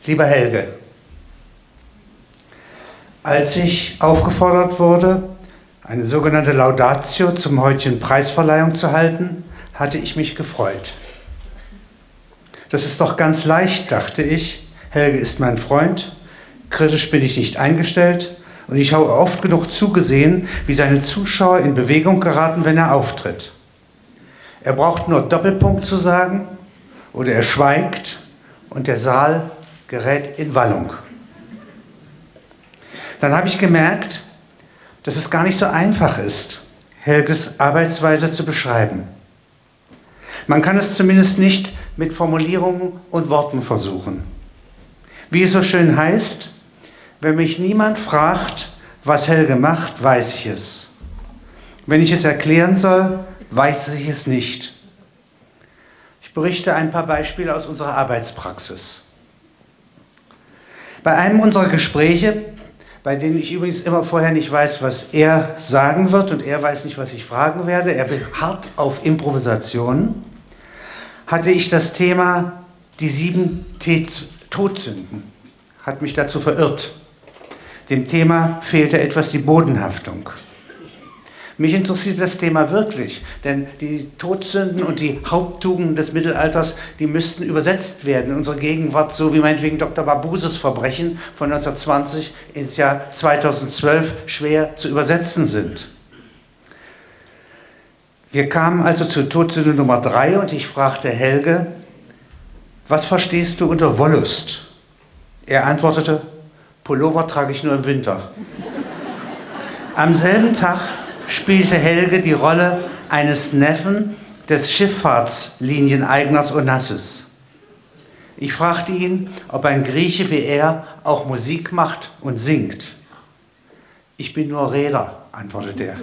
Lieber Helge, als ich aufgefordert wurde, eine sogenannte Laudatio zum heutigen Preisverleihung zu halten, hatte ich mich gefreut. Das ist doch ganz leicht, dachte ich. Helge ist mein Freund, kritisch bin ich nicht eingestellt und ich habe oft genug zugesehen, wie seine Zuschauer in Bewegung geraten, wenn er auftritt. Er braucht nur Doppelpunkt zu sagen oder er schweigt und der Saal gerät in Wallung. Dann habe ich gemerkt, dass es gar nicht so einfach ist, Helges Arbeitsweise zu beschreiben. Man kann es zumindest nicht mit Formulierungen und Worten versuchen. Wie es so schön heißt, wenn mich niemand fragt, was Helge macht, weiß ich es. Wenn ich es erklären soll, weiß ich es nicht. Ich berichte ein paar Beispiele aus unserer Arbeitspraxis. Bei einem unserer Gespräche, bei denen ich übrigens immer vorher nicht weiß, was er sagen wird und er weiß nicht, was ich fragen werde, er beharrt auf Improvisationen, hatte ich das Thema die 7 Todsünden, hat mich dazu verirrt. Dem Thema fehlte etwas die Bodenhaftung. Mich interessiert das Thema wirklich, denn die Todsünden und die Haupttugenden des Mittelalters, die müssten übersetzt werden in unsere Gegenwart, so wie meinetwegen Dr. Barbuses Verbrechen von 1920 ins Jahr 2012 schwer zu übersetzen sind. Wir kamen also zur Todsünde Nummer 3 und ich fragte Helge, was verstehst du unter Wollust? Er antwortete, Pullover trage ich nur im Winter. Am selben Tag spielte Helge die Rolle eines Neffen des Schifffahrtslinieneigners Onassis. Ich fragte ihn, ob ein Grieche wie er auch Musik macht und singt. Ich bin nur Reeder, antwortete er.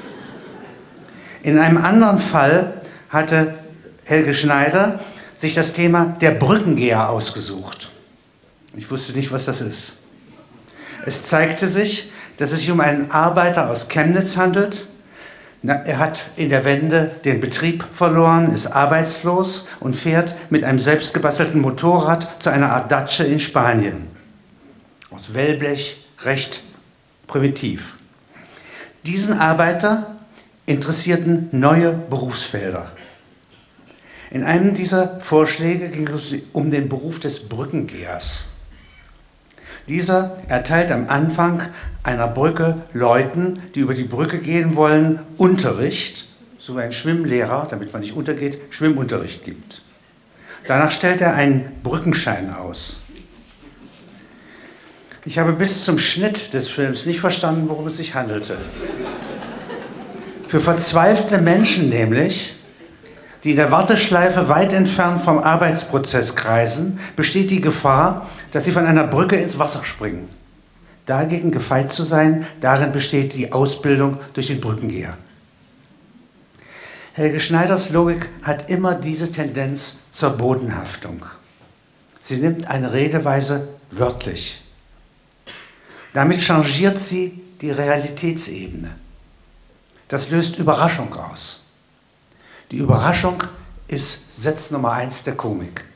In einem anderen Fall hatte Helge Schneider sich das Thema der Brückengeher ausgesucht. Ich wusste nicht, was das ist. Es zeigte sich, dass es sich um einen Arbeiter aus Chemnitz handelt. Er hat in der Wende den Betrieb verloren, ist arbeitslos und fährt mit einem selbstgebastelten Motorrad zu einer Art Datsche in Spanien. Aus Wellblech, recht primitiv. Diesen Arbeiter interessierten neue Berufsfelder. In einem dieser Vorschläge ging es um den Beruf des Brückengehers. Dieser erteilt am Anfang einer Brücke Leuten, die über die Brücke gehen wollen, Unterricht, so wie ein Schwimmlehrer, damit man nicht untergeht, Schwimmunterricht gibt. Danach stellt er einen Brückenschein aus. Ich habe bis zum Schnitt des Films nicht verstanden, worum es sich handelte. Für verzweifelte Menschen nämlich, die in der Warteschleife weit entfernt vom Arbeitsprozess kreisen, besteht die Gefahr, dass sie von einer Brücke ins Wasser springen. Dagegen gefeit zu sein, darin besteht die Ausbildung durch den Brückengeher. Helge Schneiders Logik hat immer diese Tendenz zur Bodenhaftung. Sie nimmt eine Redeweise wörtlich. Damit changiert sie die Realitätsebene. Das löst Überraschung aus. Die Überraschung ist Satz Nummer 1 der Komik.